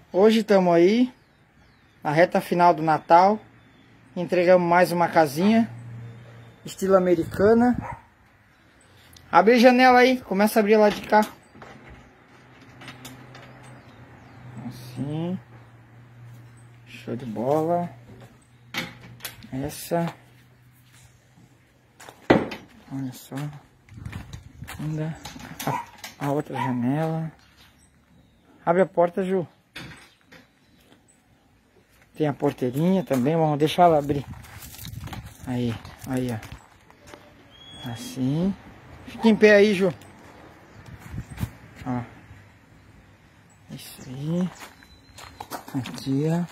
Hoje estamos aí na reta final do Natal. Entregamos mais uma casinha estilo americana. Abre a janela aí, começa a abrir lá de cá. Assim. Show de bola. Essa. Olha só. Ainda a outra janela. Abre a porta, Ju. Tem a porteirinha também, vamos deixar ela abrir. Aí, aí, ó. Assim. Fica em pé aí, Ju. Ó. Isso aí. Aqui, ó.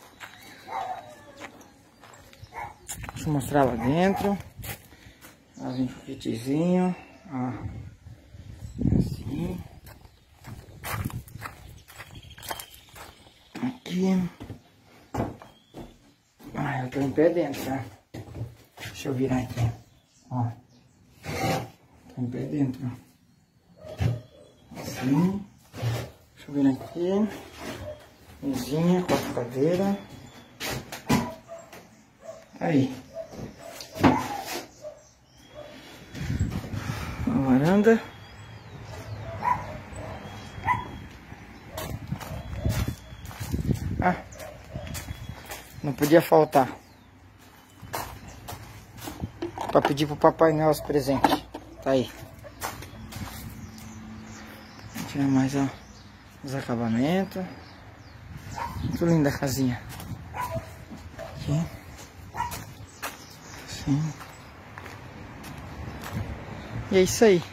Deixa eu mostrar lá dentro. Lá vem o kitzinho. Ó. Assim. Aqui. Ah, eu tô em pé dentro, tá? Deixa eu virar aqui. Ó. Tô em pé dentro. Assim. Deixa eu virar aqui. Mesinha, 4 cadeiras. Aí. A varanda. Ah. Não podia faltar. Pra pedir pro Papai Noel os presentes. Tá aí. Vou tirar mais, ó, os acabamentos. Muito linda a casinha. Aqui. Assim. E é isso aí.